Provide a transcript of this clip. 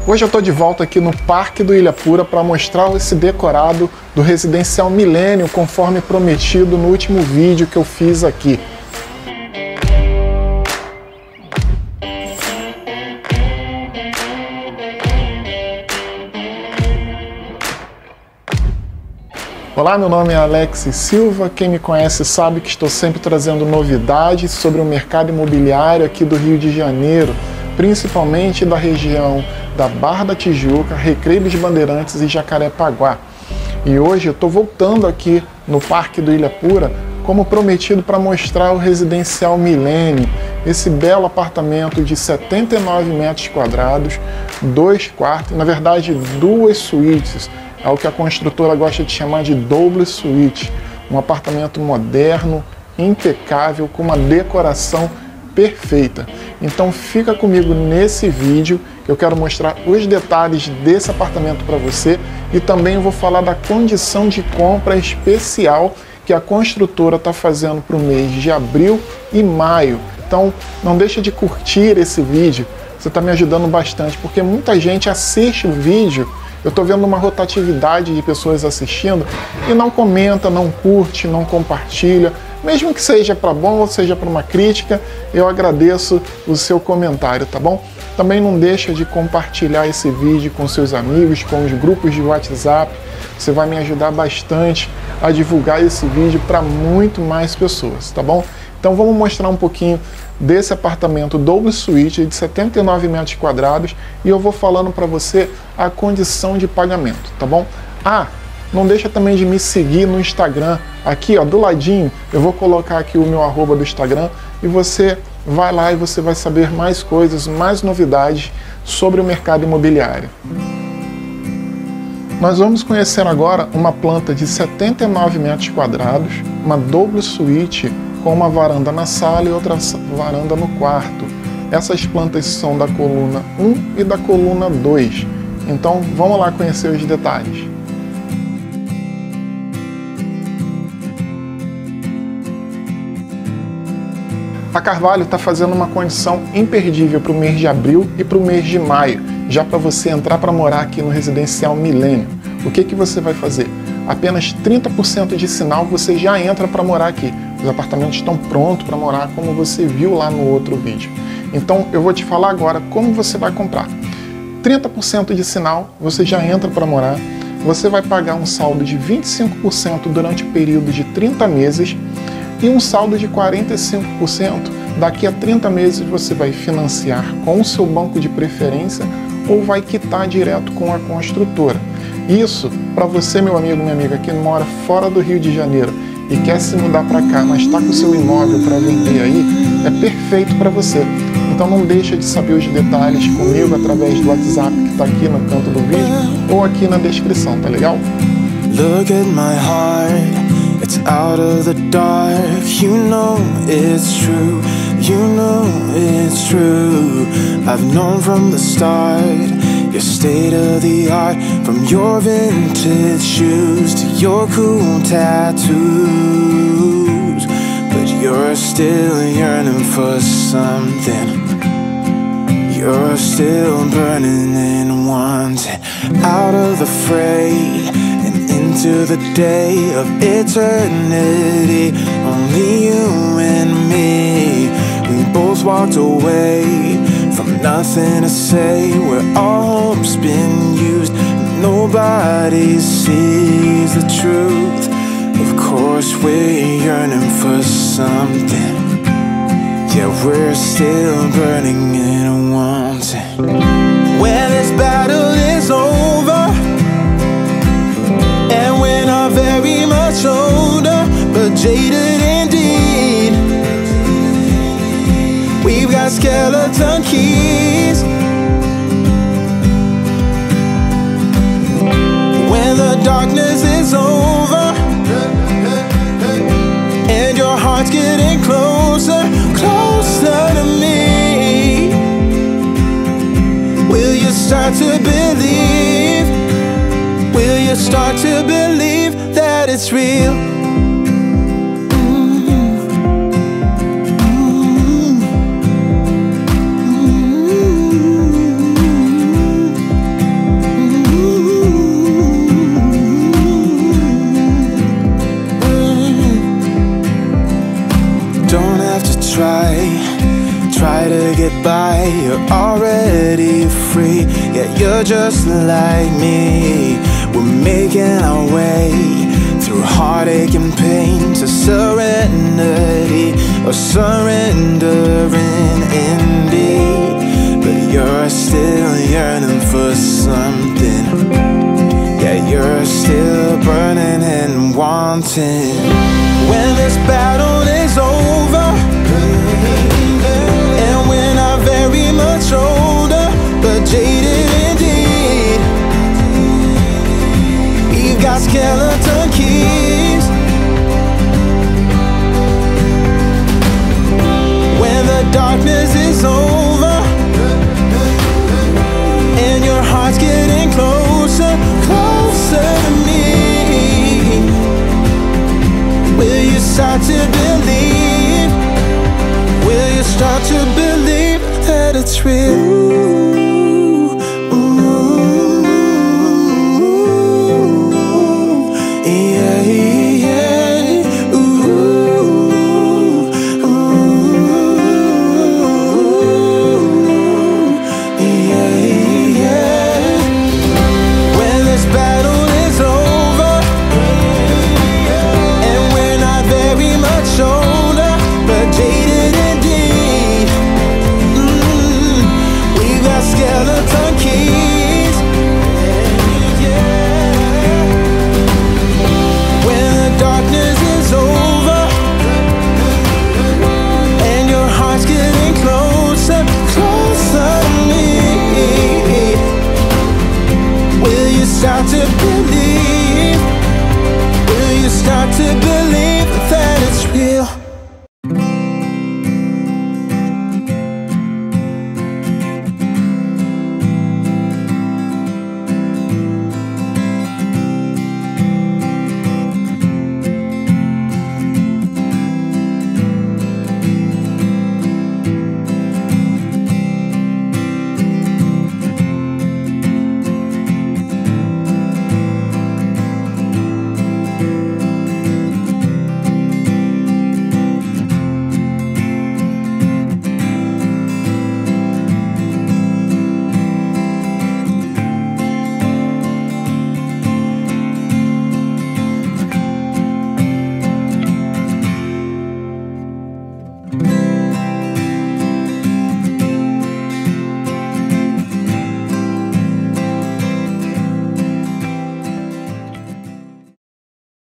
Hoje eu estou de volta aqui no Parque do Ilhapura para mostrar esse decorado do Residencial Milênio, conforme prometido no último vídeo que eu fiz aqui. Olá, meu nome é Alex Silva. Quem me conhece sabe que estou sempre trazendo novidades sobre o mercado imobiliário aqui do Rio de Janeiro, principalmente da região da Barra da Tijuca, Recreio dos Bandeirantes e Jacarepaguá. E hoje eu estou voltando aqui no Parque do Ilhapura, como prometido, para mostrar o Residencial Milênio, esse belo apartamento de 79 metros quadrados, 2 quartos, na verdade 2 suítes, é o que a construtora gosta de chamar de double suite, um apartamento moderno, impecável, com uma decoração perfeita. Então fica comigo nesse vídeo, que eu quero mostrar os detalhes desse apartamento para você e também vou falar da condição de compra especial que a construtora está fazendo para o mês de abril e maio. Então não deixa de curtir esse vídeo, você está me ajudando bastante, porque muita gente assiste o vídeo, eu estou vendo uma rotatividade de pessoas assistindo e não comenta, não curte, não compartilha. Mesmo que seja para bom ou seja para uma crítica, eu agradeço o seu comentário, tá bom? Também não deixa de compartilhar esse vídeo com seus amigos, com os grupos de WhatsApp. Você vai me ajudar bastante a divulgar esse vídeo para muito mais pessoas, tá bom? Então vamos mostrar um pouquinho desse apartamento double suite de 79 metros quadrados e eu vou falando para você a condição de pagamento, tá bom? Não deixa também de me seguir no Instagram, aqui ó, do ladinho, eu vou colocar aqui o meu arroba do Instagram e você vai lá e você vai saber mais coisas, mais novidades sobre o mercado imobiliário. Nós vamos conhecer agora uma planta de 79 metros quadrados, uma double suite com uma varanda na sala e outra varanda no quarto. Essas plantas são da coluna 1 e da coluna 2. Então vamos lá conhecer os detalhes. A Carvalho está fazendo uma condição imperdível para o mês de abril e para o mês de maio, já para você entrar para morar aqui no Residencial Milênio. O que você vai fazer? Apenas 30% de sinal você já entra para morar aqui. Os apartamentos estão prontos para morar, como você viu lá no outro vídeo. Então eu vou te falar agora como você vai comprar. 30% de sinal você já entra para morar, você vai pagar um saldo de 25% durante o período de 30 meses, e um saldo de 45% daqui a 30 meses você vai financiar com o seu banco de preferência ou vai quitar direto com a construtora. Isso para você, meu amigo, minha amiga, que mora fora do Rio de Janeiro e quer se mudar para cá, mas está com o seu imóvel para vender aí, é perfeito para você. Então não deixa de saber os detalhes comigo através do WhatsApp que está aqui no canto do vídeo ou aqui na descrição, tá legal? Look at my heart. It's out of the dark, you know it's true, you know it's true. I've known from the start, your state of the art. From your vintage shoes to your cool tattoos, but you're still yearning for something. You're still burning and wanting out of the fray into the day of eternity. Only you and me, we both walked away from nothing to say, where our hope's been used. Nobody sees the truth. Of course we're yearning for something. Yeah, we're still burning and wanting. When this battle is over, and we're not very much older, but jaded indeed, we've got skeleton keys. When the darkness is over and your heart's getting closer, closer to me, will you start to believe? Will you start to believe that it's real? free. Yeah, you're just like me. We're making our way through heartache and pain to serenity, or surrendering indeed. But you're still yearning for something. Yeah, you're still burning and wanting. When this battle is over, and we're not very much older, but jaded indeed, we've got skeleton keys. When the darkness is over,